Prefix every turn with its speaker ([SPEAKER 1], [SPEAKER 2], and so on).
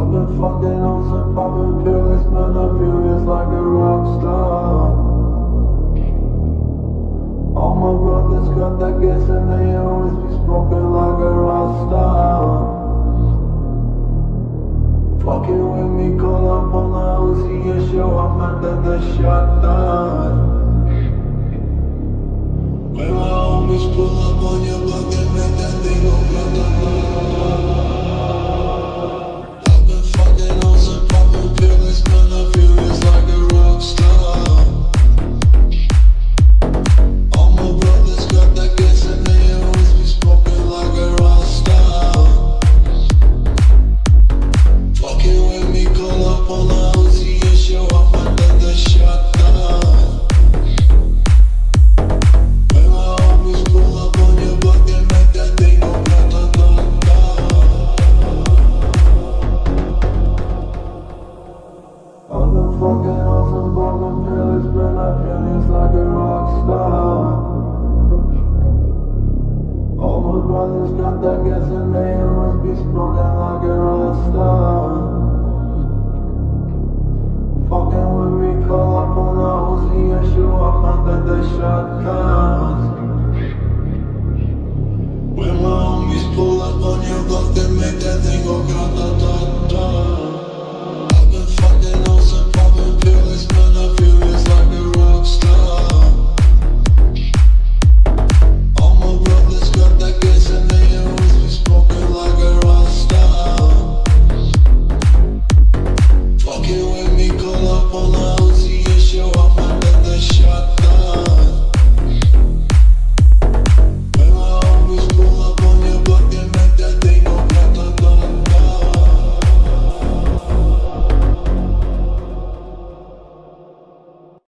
[SPEAKER 1] I've been fucking on some poppin' pills, man, I feel just like a rock star. All my brothers got that gas and they always be smoking like a Rockstar. Fucking with me, call up on the Uzi and show up under the shotgun. When my homies pull up on your block and make that thing go blah. I've been fucking on some poppin' pills, man, I feel just like a rock star. All my brothers got that gas and they always be smoking like a Rockstar. Fucking with me, call up on the Uzi and show up under the shotgun. When my homies pull up on your block and make that thing go blah blah blah blah. I've been fucking on some poppin' pills, man, I feel just like a rock star. All my brothers got that gas and they always be smoking like a Rockstar. Fucking with me, call up on the Uzi and show up under the shotguns.